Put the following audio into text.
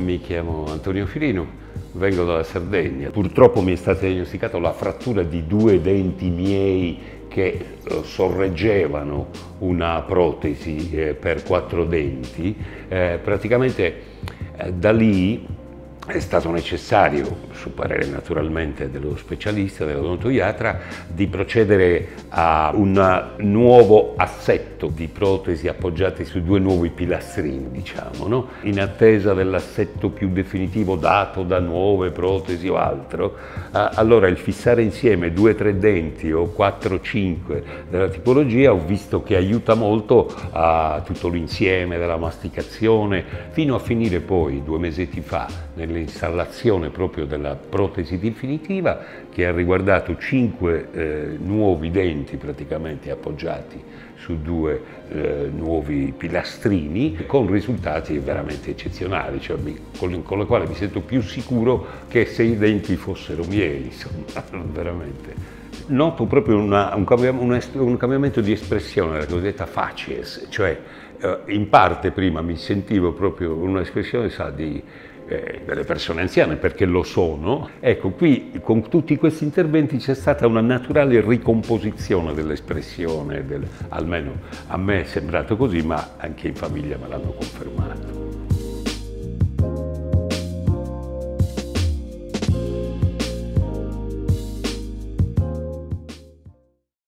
Mi chiamo Antonio Firino, vengo dalla Sardegna. Purtroppo mi è stata diagnosticata la frattura di 2 denti miei che sorreggevano una protesi per 4 denti. Praticamente da lì è stato necessario, su parere naturalmente dello specialista, dell'odontoiatra, di procedere a un nuovo assetto di protesi appoggiate su 2 nuovi pilastrini, diciamo, no? In attesa dell'assetto più definitivo dato da nuove protesi o altro, allora il fissare insieme 2-3 denti o 4-5 della tipologia ho visto che aiuta molto a tutto l'insieme della masticazione, fino a finire poi 2 mesetti fa nell'installazione proprio della protesi definitiva, che ha riguardato 5 nuovi denti praticamente appoggiati su 2 nuovi pilastrini, con risultati veramente eccezionali, cioè con le quali mi sento più sicuro che se i denti fossero miei, insomma, veramente. Noto proprio un cambiamento di espressione, la cosiddetta facies, cioè in parte prima mi sentivo proprio un'espressione, sa, delle persone anziane, perché lo sono. Ecco, qui con tutti questi interventi c'è stata una naturale ricomposizione dell'espressione, almeno a me è sembrato così, ma anche in famiglia me l'hanno confermato.